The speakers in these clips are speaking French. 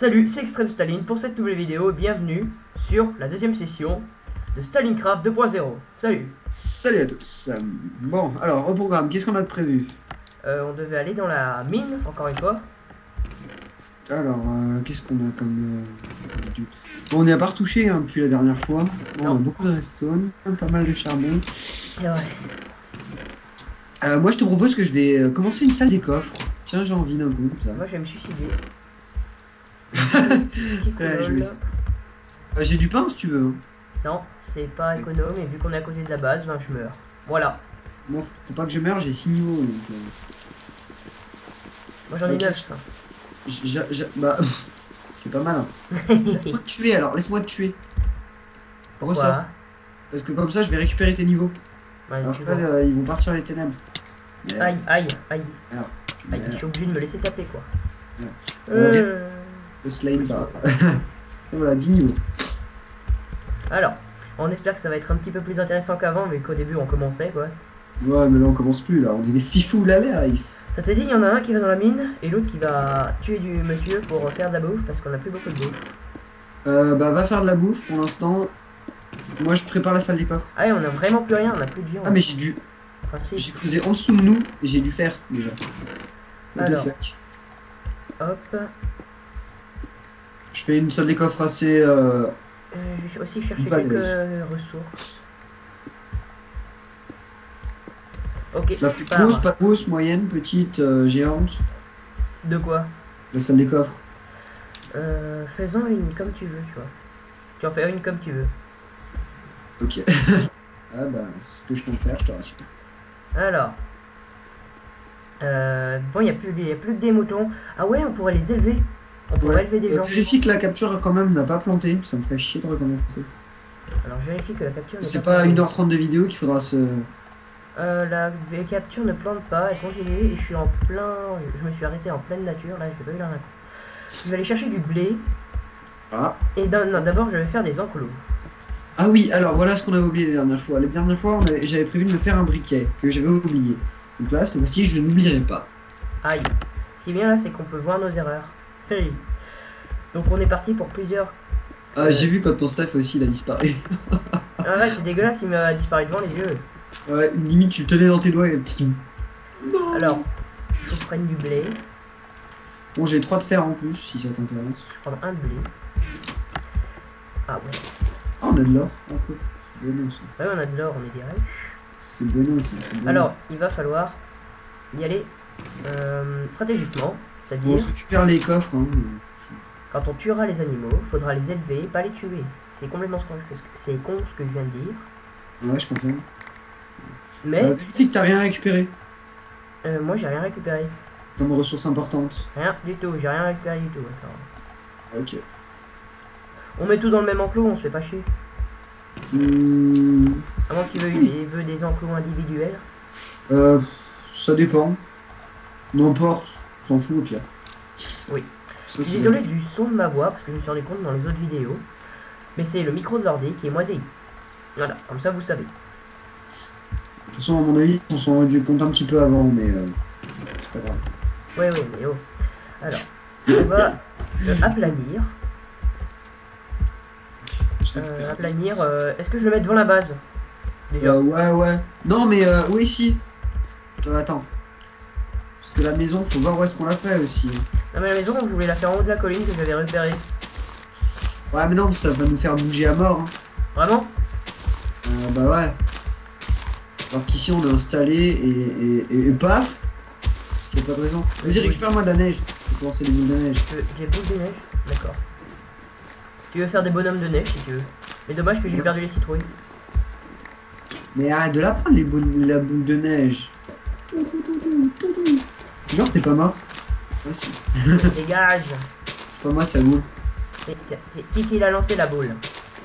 Salut, c'est Extreme Staline pour cette nouvelle vidéo et bienvenue sur la deuxième session de Stalincraft 2.0. Salut. Salut à tous. Bon, alors au programme, qu'est-ce qu'on a de prévu? On devait aller dans la mine, encore une fois. Alors, qu'est-ce qu'on a comme... Bon, on n'y a pas retouché hein, depuis la dernière fois. Bon, on a beaucoup de redstone, pas mal de charbon. C'est vrai. Moi, je te propose que je vais commencer une salle des coffres. Tiens, j'ai envie d'un coup, comme ça. Moi, je vais me suicider. Ouais, je vais... j'ai du pain si tu veux. Non, c'est pas économe et vu qu'on est à côté de la base, ben je meurs. Voilà. Bon, faut pas que je meure, j'ai 6 niveaux donc... Moi j'en ai 9. Bah, c'est pas mal. Hein. Laisse-moi te tuer alors, laisse-moi te tuer. Ressors. Parce que comme ça, je vais récupérer tes niveaux. Ouais, alors là, ils vont partir les ténèbres. Aïe, aïe, aïe. Alors, aïe, je suis obligé de me laisser taper quoi. Le slime pas. Voilà, 10 niveaux. Alors, on espère que ça va être un petit peu plus intéressant qu'avant, mais qu'au début on commençait quoi. Ouais, mais là on commence plus, là, on est des fifous là, Ça te dit, il y en a un qui va dans la mine et l'autre qui va tuer du monsieur pour faire de la bouffe parce qu'on a plus beaucoup de bouffe. Bah, va faire de la bouffe pour l'instant. Moi je prépare la salle des coffres. Ah, ouais, on a vraiment plus rien, on a plus de vie. Ah, mais j'ai dû. Enfin, si. J'ai creusé en dessous de nous et j'ai dû faire déjà. What the fuck. Hop. Je fais une salle des coffres assez. Je vais aussi chercher quelques ressources. Ok. Je la fais grosse, pas grosse, moyenne, petite, géante. De quoi? La salle des coffres. Fais-en une comme tu veux, tu vois. Tu en fais une comme tu veux. Ok. Ah bah, c'est ce que je compte faire, je te rassure. Alors. Bon, il n'y a plus que des moutons. Ah ouais, on pourrait les élever. On pourrait élever des gens. Vérifie que la capture quand même n'a pas planté, ça me ferait chier de recommencer. Alors je vérifie que la capture ne c'est pas à 1h30 de vidéo qu'il faudra se... la capture ne plante pas, elle continue et je suis en plein... Je me suis arrêté en pleine nature, là je vais pas eu la... Je vais aller chercher du blé. Ah. Et non, d'abord je vais faire des enclos. Ah oui, alors voilà ce qu'on avait oublié la dernière fois. La dernière fois, j'avais prévu de me faire un briquet, que j'avais oublié. Donc là, cette fois-ci, je n'oublierai pas. Aïe. Ce qui est bien là, c'est qu'on peut voir nos erreurs. Hey. Donc on est parti pour plusieurs... Ah, j'ai vu quand ton staff aussi, il a disparu. Ah ouais, c'est dégueulasse, il m'a disparu devant les yeux. Ouais, limite, tu le tenais dans tes doigts et... Non. Alors, il faut que je prenne du blé. Bon, j'ai 3 de fer en plus, si ça t'intéresse. Je vais prendre un de blé. Ah bon. Ah, on a de l'or, encore. C'est bon, ça. Ouais, on a de l'or, on est des riches. C'est bon, ça, c'est bon. Alors, il va falloir y aller stratégiquement. C'est-à-dire... Bon, je récupère les coffres, hein. Quand on tuera les animaux, il faudra les élever, pas les tuer. C'est complètement con ce que je viens de dire. Ouais, je confirme. Mais... vérifie que t'as rien récupéré. Moi, j'ai rien récupéré. Comme ressource importante. Rien du tout, j'ai rien récupéré du tout. Attends. Ok. On met tout dans le même enclos, on se fait pas chier. À moins qu'il veut des enclos individuels. Ça dépend. N'importe. On s'en fout au pire. Oui. Je suis désolé du son de ma voix parce que je me suis rendu compte dans les autres vidéos. Mais c'est le micro de l'ordi qui est moisi. Voilà, comme ça vous savez. De toute façon, à mon avis, on s'en rendu compte un petit peu avant, mais c'est pas grave. Oui, mais oh. Alors, on va aplanir. Aplanir, est-ce que je le mets devant la base déjà? Ouais. Non, mais oui, si. Attends. Parce que la maison, faut voir où est-ce qu'on l'a fait aussi. Non, mais la maison, je voulais la faire en haut de la colline que j'avais repérée. Ouais, mais non, ça va nous faire bouger à mort. Hein. Vraiment? Bah ouais. Alors qu'ici, on est installé et paf. Parce qu'il n'y a pas de raison. Vas-y, récupère-moi de la neige. Je vais commencer les boules de neige. J'ai boules de neige? D'accord. Tu veux faire des bonhommes de neige si tu veux. Mais dommage que j'ai perdu les citrouilles. Mais arrête de la prendre, la boule de neige. Genre, t'es pas mort? Ouais, si. Dégage. C'est pas moi, ça boule. C'est qui l'a lancé la boule?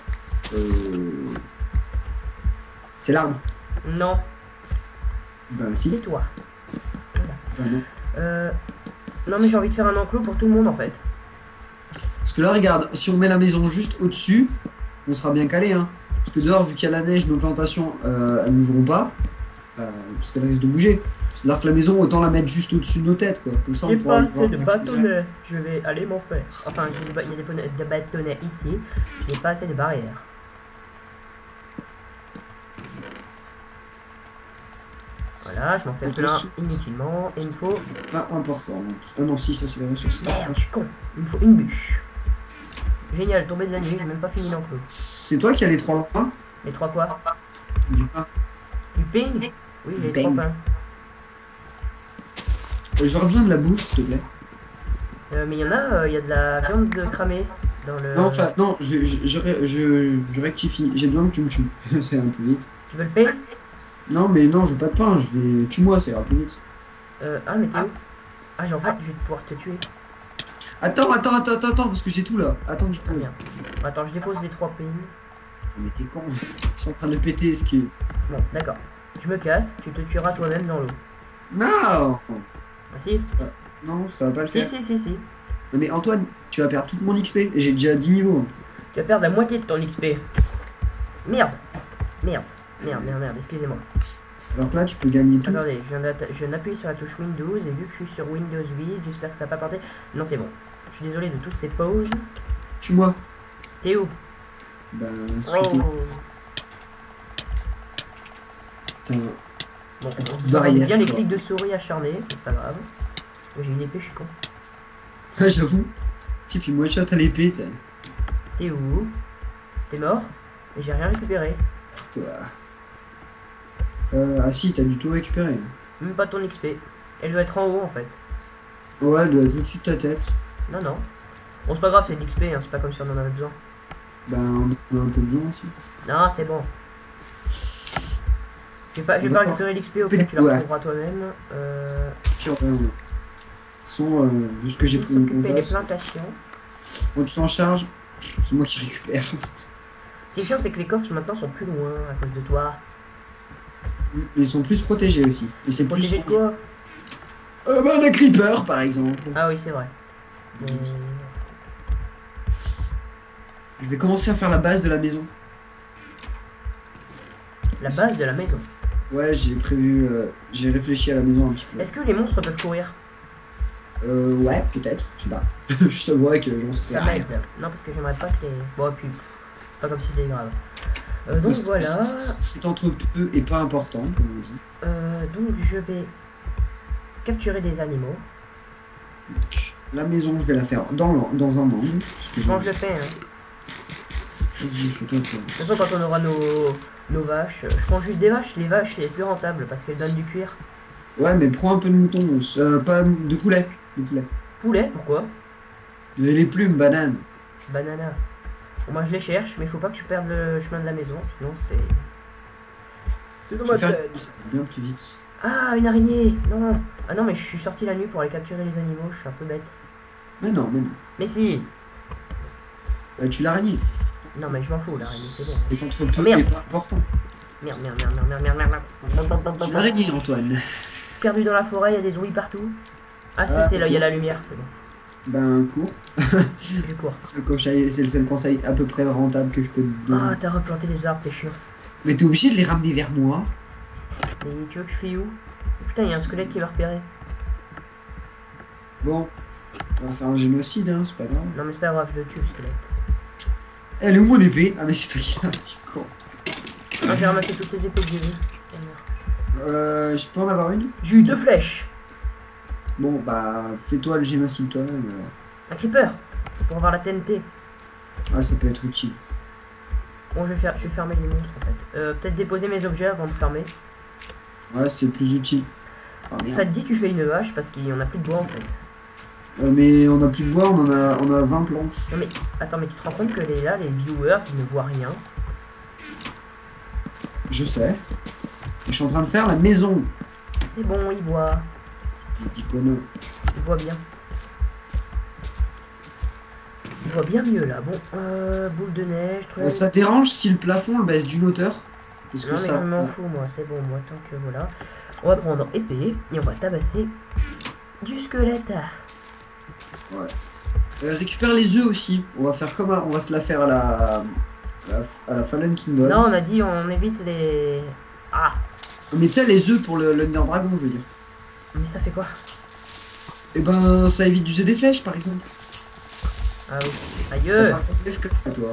C'est l'arbre. Non. Bah si. C'est toi. Bah non. Non mais j'ai envie de faire un enclos pour tout le monde en fait. Parce que là, regarde, si on met la maison juste au-dessus, on sera bien calé, hein. Parce que dehors, vu qu'il y a la neige, nos plantations, elles ne bougeront pas. Parce qu'elles risquent de bouger. Alors que la maison, autant la mettre juste au-dessus de nos têtes, quoi. Comme ça, on J'ai pourra pas y voir. assez de bâtonnets. Je vais aller m'en faire. Enfin, il y a des bâtonnets ici. J'ai pas assez de barrières. Voilà, je m'en fais plein inutilement. Et il me faut... Pas important. Ah non, si, ça c'est les ressources. Merde, je suis con. Il me faut une bûche. Génial, tombé de la nuit, j'ai même pas fini l'enclos. C'est toi qui as les 3 pains? Les 3 quoi? Du pain. Du ping? Oui, j'ai les 3 pains. J'aurais besoin de la bouffe, s'il te plaît. Mais il y en a, il y a de la viande de cramée dans le... Non, enfin, non, je rectifie. J'ai besoin que tu me tues. Ça ira plus vite. Tu veux le pain? Non, mais non, je veux pas de pain. Je vais... Tue-moi, ça ira plus vite. Ah, mais t'es où? Ah, en fait, je vais pouvoir te tuer. Attends, parce que j'ai tout là. Attends que je pose. Attends, je dépose les 3 pains. Mais t'es con. Ils sont en train de péter, ce qui... Bon, d'accord. Tu me casses, tu te tueras toi-même dans l'eau. Non. Ah si? Non, ça va pas le faire. Si. Non, mais Antoine, tu vas perdre toute mon XP. Et j'ai déjà 10 niveaux. Tu vas perdre la moitié de ton XP. Merde, excusez-moi. Alors que là, tu peux gagner tout. Attendez, je viens d'appuyer sur la touche Windows et vu que je suis sur Windows 8, j'espère que ça va pas porter. Non, c'est bon. Je suis désolé de toutes ces pauses. Tue-moi. T'es où? Ben, Oh. Putain. Bon, barrière, bien les quoi. clics de souris acharnés, c'est pas grave. J'ai une épée, je suis con. Ouais, j'avoue. Si, puis moi, shot à l'épée, t'es. T'es où? T'es mort? Et j'ai rien récupéré. Toi. Ah si, t'as du tout récupéré. Même pas ton XP. Elle doit être en haut en fait. Ouais, elle doit être au-dessus de ta tête. Non. Bon, c'est pas grave, c'est de l'XP, hein, c'est pas comme si on en avait besoin. Ben, on a un peu besoin aussi. Non, c'est bon. Je vais pas récupérer l'XP, au pire tu la retrouveras toi-même. Puis, vu ce que j'ai pris les qu'on fasse. plantations. Bon, tu t'en charges, c'est moi qui récupère. Ce qui est sûr, c'est que les coffres maintenant sont plus loin à cause de toi. Mais ils sont plus protégés aussi. Et c'est plus. Protégé de quoi? Ben, un creeper par exemple. Ah oui, c'est vrai. Mais... Je vais commencer à faire la base de la maison. La base de la maison. Ouais, j'ai prévu. J'ai réfléchi à la maison un petit peu. Est-ce que les monstres peuvent courir? Ouais, peut-être, je sais pas. Je t'avouerais que j'en sais rien. Non, parce que j'aimerais pas que les. Bon, puis. Pas comme si c'était grave. Donc voilà. C'est entre peu et pas important, comme on dit. Donc je vais capturer des animaux. Donc, la maison, je vais la faire dans un angle. Comment je le fais, hein? Vas-y, fais-toi peur. De toute façon, quand on aura nos vaches, je prends juste des vaches. Les vaches, c'est plus rentable parce qu'elles donnent du cuir. Ouais, mais prends un peu de mouton, pas de poulet. Poulet, pourquoi? Mais les plumes, banane. Banana. Bon, moi je les cherche, mais il faut pas que tu perdes le chemin de la maison, sinon c'est... Je vais faire ça bien plus vite. Ah, une araignée! Non! Ah non, mais je suis sorti la nuit pour aller capturer les animaux, je suis un peu bête. Mais non. Mais si! Tu l'araignée. Non, mais je m'en fous, l'araignée, c'est bon. C'est entre peu et pas important. Merde. Tu l'araignée, Antoine. Perdu dans la forêt, il y a des ouïes partout. Ah, c'est là, il y a la lumière, c'est bon. Ben, cours. Je cours. C'est le seul conseil à peu près rentable que je peux te donner. Ah, t'as replanté les arbres, t'es chiant. Mais t'es obligé de les ramener vers moi. Et tu veux que je fais où? Putain, il y a un squelette qui va repérer. Bon, on va faire un génocide, hein, c'est pas grave. Non, mais c'est pas grave, je le tue, le squelette. Elle est où mon épée? Ah, mais c'est toi qui l'as, con. Ah, j'ai ramassé toutes les épées que j'ai vues. Je peux en avoir une? J'ai eu 2 flèches. Bon, bah, fais-toi le génocide toi-même. Un creeper, pour avoir la TNT. Ah, ça peut être utile. Bon, je vais fermer les monstres en fait. Peut-être déposer mes objets avant de fermer. Ouais, c'est plus utile. Ah, Ça te dit, tu fais une vache parce qu'il y en a plus de bois en fait. Mais on a plus de bois, on a 20 planches. Non mais, attends, mais tu te rends compte que les viewers, ils ne voient rien. Je sais. Je suis en train de faire la maison. C'est bon, ils voient. Petit connard. Ils voient bien. Ils voient bien mieux là. Bon, boule de neige, truc. Ça te dérange si le plafond le baisse d'une hauteur? Parce que non, mais ça... je m'en fous, moi, c'est bon, moi, tant que voilà. On va prendre épée et on va tabasser du squelette. Ouais. Récupère les œufs aussi. On va faire comme on va se la faire à la Fallen Kingdom. Non, on a dit on évite les... Ah! Mais tu sais, les œufs pour le Ender Dragon, je veux dire. Mais ça fait quoi? Et ben, ça évite d'user des flèches, par exemple. Ah oui. Aïe. Par contre, FK, toi.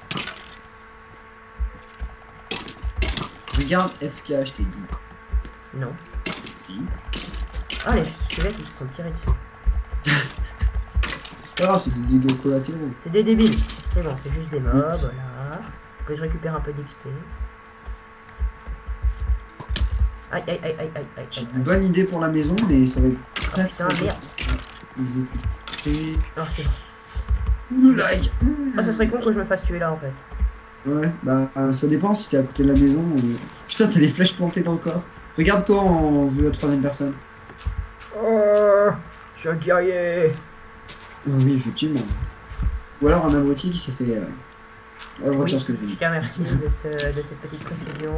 Regarde FK, je t'ai dit. Non. Si. Ah, les squelettes, ils se sont tirés dessus. C'est pas grave, c'est des dégâts collatéraux. C'est des débiles. C'est bon, c'est juste des mobs, voilà. Que je récupère un peu d'XP. Aïe, aïe, aïe, aïe, aïe, aïe. J'ai une bonne idée pour la maison, mais ça va être très Putain, très merde. exécuté. Non, c'est bon. Like. Ah, ça serait con que je me fasse tuer là en fait. Ouais, bah ça dépend si t'es à côté de la maison. Putain, t'as les flèches plantées dans le corps. Regarde-toi en vue à troisième personne. Oh, je suis un guerrier. Oui, effectivement. Ou alors un abruti qui s'est fait. Je retire ce que je dis. Je te remercie de cette petite précision.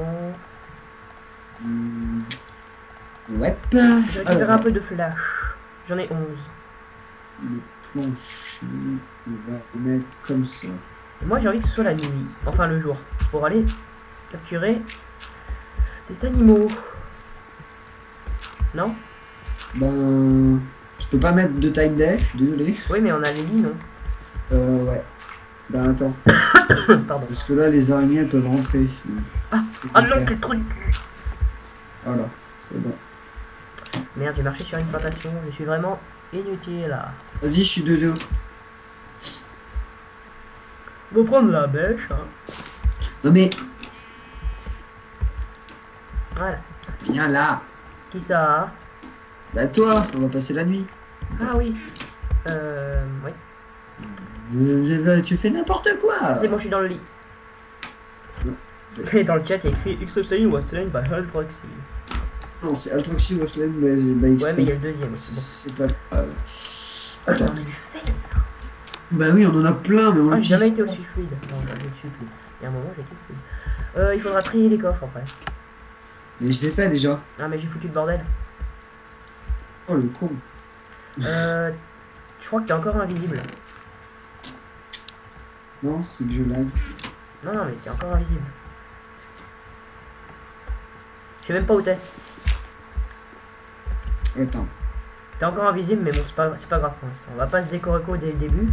Ouais. Je récupère un peu de flash. J'en ai 11. Le plancher, on va le mettre comme ça. Et moi j'ai envie que ce soit la nuit, enfin le jour, pour aller capturer des animaux. Non? Ben. Je peux pas mettre de time day, je suis désolé. Oui, mais on a les lits, non? Ouais. Ben attends. Pardon. Parce que là, les araignées elles peuvent rentrer. Donc, Ah non, c'est trop du cul. Voilà, c'est bon. Merde, j'ai marché sur une plantation, je suis vraiment inutile là. Vas-y, je suis de deux. On va prendre la bêche, hein. Non mais, Voilà. viens là. Qui ça? Bah toi, on va passer la nuit. Ah oui. Oui. Tu fais n'importe quoi. C'est bon, je suis dans le lit. Et dans le chat, il y a écrit Exosain was slain by Hellproxy. Non, c'est Altroxy Wasland by Ouais, mais il y a le deuxième. C'est pas grave. Ah, Attends. on a du fail. Bah oui, on en a plein, mais on Ah, j'ai jamais l'utilise été pas. aussi fluide. Non, je suis fluide. Il y a un moment, j'étais fluide. Il faudra trier les coffres après. Mais je l'ai fait déjà. Ah, mais j'ai foutu le bordel. Oh le con. Je crois que t'es encore invisible. Non, c'est que je lag. Non, non, mais t'es encore invisible. Je sais même pas où t'es. Attends. T'es encore invisible, mais bon, c'est pas grave pour l'instant. On va pas se décorer dès le début.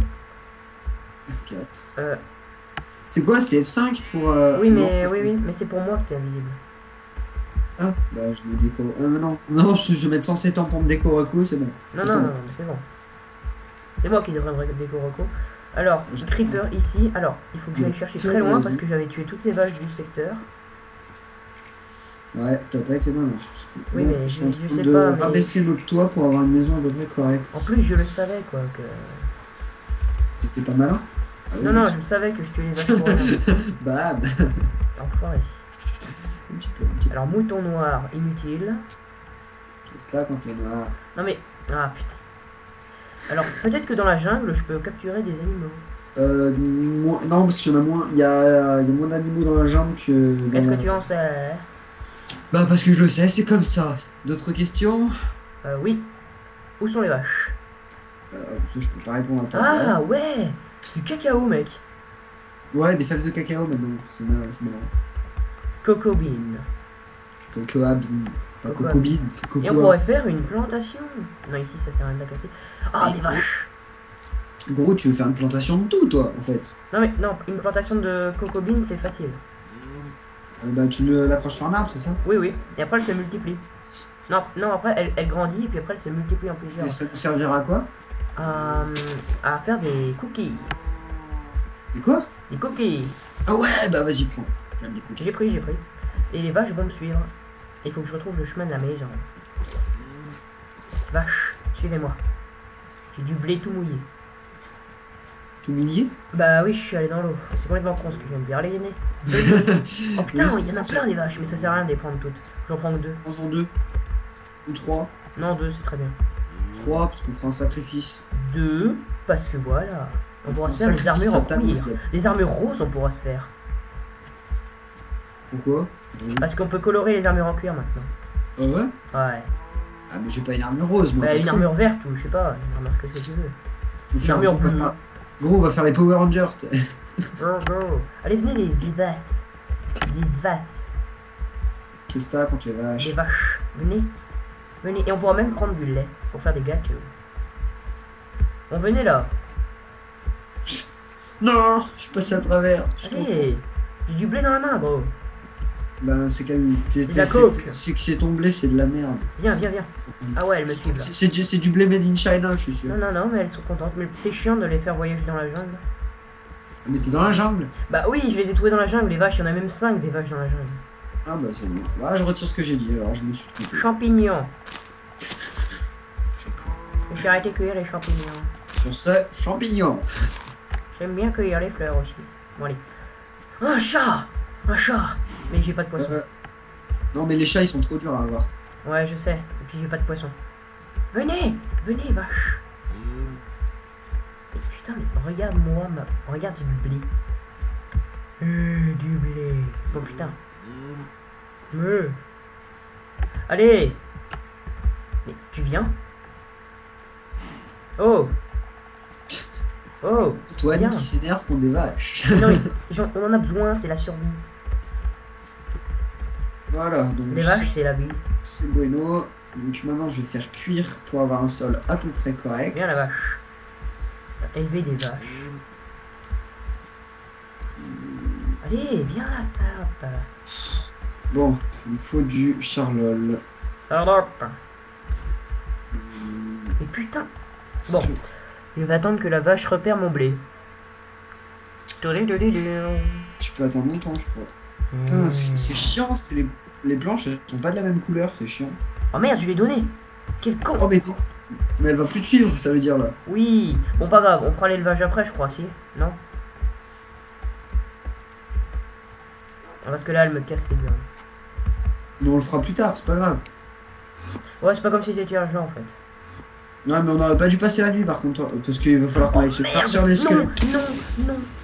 F4. C'est quoi, c'est F5 pour... Oui, non, mais mais c'est pour moi que t'es invisible. Ah, bah je me décore... non, non, je vais mettre 107 ans pour me décorer, c'est bon. Non, non, non, non, c'est bon. C'est moi qui devrais me décorer. Alors, Creeper ici. Alors, il faut que j'aille chercher très loin parce que j'avais tué toutes les vaches du secteur. Ouais, t'as pas été mal. Oui, mais je suis en train sais de pas, rabaisser notre toit pour avoir une maison à peu près correcte. En plus, je le savais, quoi, que... T'étais pas malin? Ah, oui, Non, non, je le savais que je tuais les vaches pour rien. Bam. Enfoiré. Un petit peu. Alors, mouton noir, inutile. Qu'est-ce là quand on a... Non, mais... Ah, putain. Alors, peut-être que dans la jungle, je peux capturer des animaux. Non, parce qu'il y en a moins. Il y a moins d'animaux dans la jungle que dans Est-ce la... que tu en sais? Bah, parce que je le sais, c'est comme ça. D'autres questions? Oui. Où sont les vaches? Ça, je peux pas répondre à ta Ah, place. ouais. Du cacao, mec. Ouais, des fèves de cacao maintenant. C'est marrant. Coco bean. Cocoa bean. Pas Cocoa coco bean, c'est Et on cocoa. pourrait faire une plantation. Non, ici, ça sert à rien de la casser. Ah, des vaches. Gros, tu veux faire une plantation de tout, toi, en fait. Non, mais non, une plantation de coco bean, c'est facile. Bah, tu l'accroches sur un arbre, c'est ça? Oui, oui. Et après, elle se multiplie. Non, non, après, elle grandit, et puis après, elle se multiplie en plusieurs. Et ça nous servira à quoi? À faire des cookies. Et quoi? Des cookies. Ah ouais, bah vas-y, prends. J'aime les cookies. J'ai pris. Et les vaches vont me suivre. Il faut que je retrouve le chemin de la maison. Vache, suivez-moi. J'ai du blé tout mouillé. Tout mouillé? Bah oui, je suis allé dans l'eau. C'est complètement con ce que je viens de dire. Allez, venez. Oh putain, il y en a plein des vaches, mais ça sert à rien de les prendre toutes. J'en prends que 2. Prends-en 2. Ou 3. Non, 2, c'est très bien. 3, parce qu'on fera un sacrifice. 2, parce que voilà. On pourra fera se un faire des sacrifice armures en à ta cuir. gonflette. Les armures roses, on pourra se faire. Pourquoi? Parce qu'on peut colorer les armures en cuir maintenant. Ah ouais? Ouais. Ah, mais j'ai pas une armure rose, moi. Bah, t'as une cru. armure verte ou je sais pas, une armure que tu veux. On va faire- armure on va bleue. faire- Gros, on va faire les Power Rangers. Go. Allez, venez les Zivat. Qu'est-ce que t'as contre les vaches? Les vaches. Venez. Venez, et on pourra même prendre du lait pour faire des gâteaux. Bon, venez là. Non, je suis passé à travers. Allez, j'ai du blé dans la main, gros. Ben, c'est que c'est ton blé, c'est de la merde. Viens, viens, viens. Ah ouais, elle me suit là. C'est du blé made in China, je suis sûr. Non, non, non, mais elles sont contentes. Mais c'est chiant de les faire voyager dans la jungle. Mais t'es dans la jungle? Bah oui, je les ai trouvées dans la jungle, les vaches. Il y en a même 5 des vaches dans la jungle. Ah bah c'est bon. Bah, je retire ce que j'ai dit, alors je me suis trompé. Champignons. J'ai arrêté de cueillir les champignons. Sur ce, champignons. J'aime bien cueillir les fleurs aussi. Bon, allez. Un chat. Un chat. Mais j'ai pas de poisson. Non, mais les chats, ils sont trop durs à avoir. Ouais, je sais. Et puis j'ai pas de poisson. Venez. Venez, vache. Et putain, mais regarde-moi. Regarde du blé. Du blé. Bon, putain. Allez. Mais tu viens? Oh. Oh. Toi, viens. qui s'énerve contre des vaches. Non, on en a besoin, c'est la survie. Voilà, donc les vaches, c'est la vie. c'est bueno. Donc maintenant, je vais faire cuire pour avoir un sol à peu près correct. Viens la vache. Élever des vaches. Allez, viens là, salope. Bon, il me faut du charlol. Salope. Et putain. Bon, je vais attendre que la vache repère mon blé. Tu peux attendre longtemps, je crois. Putain, c'est chiant, c'est les planches, elles sont pas de la même couleur, c'est chiant. Oh merde, je l'ai donné. Quel con. Oh mais elle va plus te suivre, ça veut dire là. Oui, bon pas grave, on fera l'élevage après, je crois, si. Non? Parce que là, elle me casse les burnes. Mais on le fera plus tard, c'est pas grave. Ouais, c'est pas comme si c'était urgent en fait. Non, mais on aurait pas dû passer la nuit par contre, parce qu'il va falloir qu'on aille se faire sur les squelettes. Non, non, non.